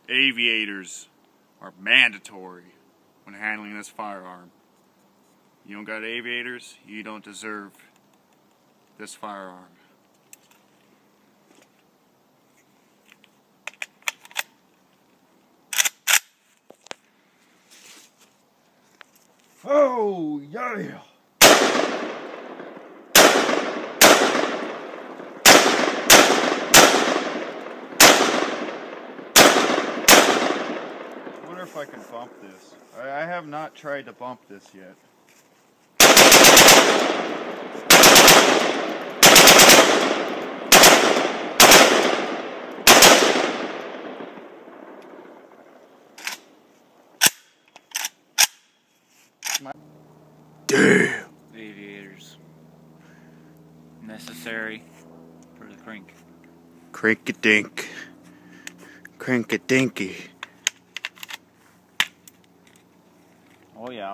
Aviators are mandatory when handling this firearm. You don't got aviators, you don't deserve this firearm. Oh, yeah! I wonder if I can bump this. I have not tried to bump this yet. Damn! Aviators. Necessary for the crink. Crink-a-dink. Crink-a-dinky. Oh yeah.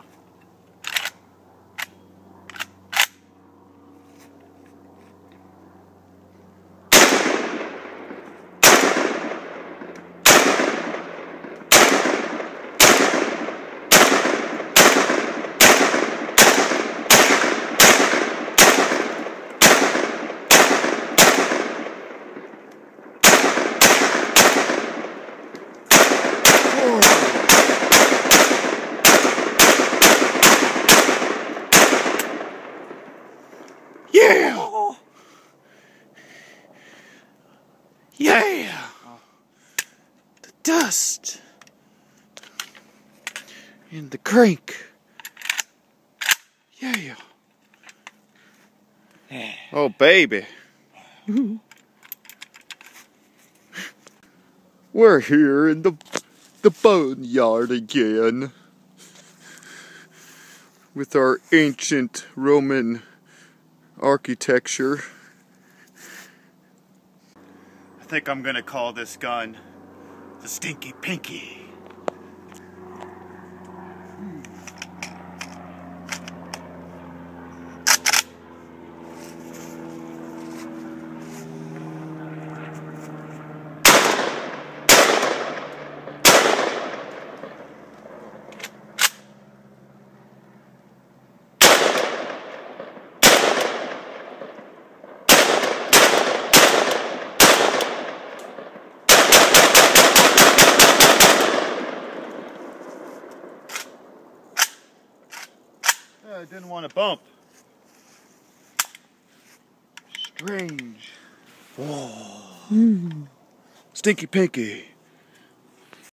Yeah! Oh. Yeah! The dust and the crank. Yeah! Oh, baby. We're here in the boneyard again with our ancient Roman architecture. I think I'm gonna call this gun the Stinky Pinky. I didn't want to bump. Strange. Whoa. Stinky Pinky.